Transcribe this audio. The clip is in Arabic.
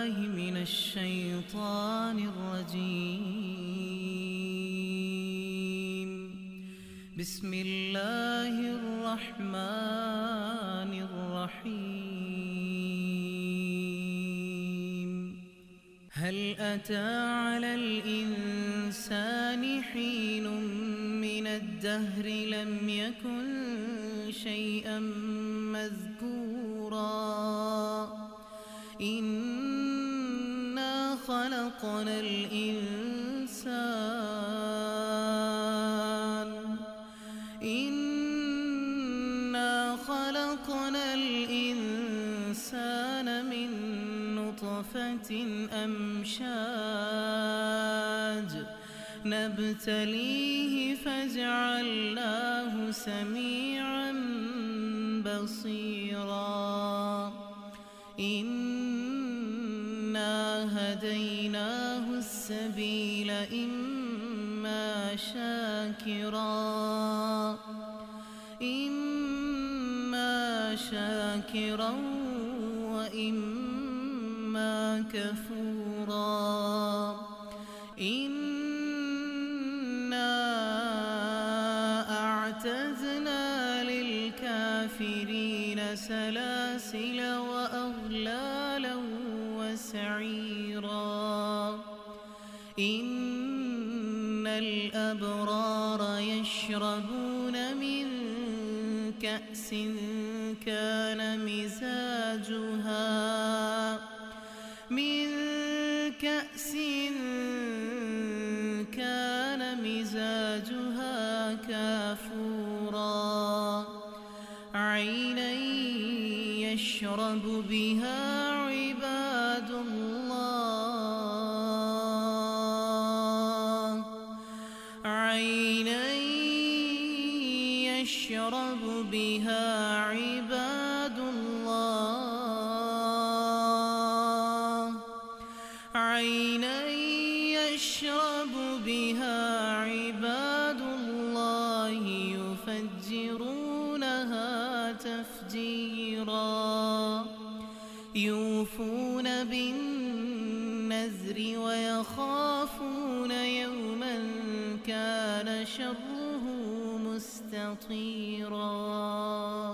بالله من الشيطان الرجيم. بسم الله الرحمن الرحيم. هل أتى على الإنسان حين من الدهر لم يكن شيئا مذكورا إنا خلقنا الإنسان من نطفة أمشاج نبتليه فجعلناه سميعا بصيرا. إنا هديناه السبيل إما شاكرا وإما كفورا. إنا أعتدنا للكافرين سلاسل وأغلالا وسعيرا. إن الأبرار يشربون من كأس كان مزاجها كافورا. عينا يشرب بها عباد الله، عينا يشرب بها عباد الله، عينا يشرب بها عباد الله يفجرونها تفجيرا. يوفون بالنذر ويخافون يوما كان شره مستطيرا.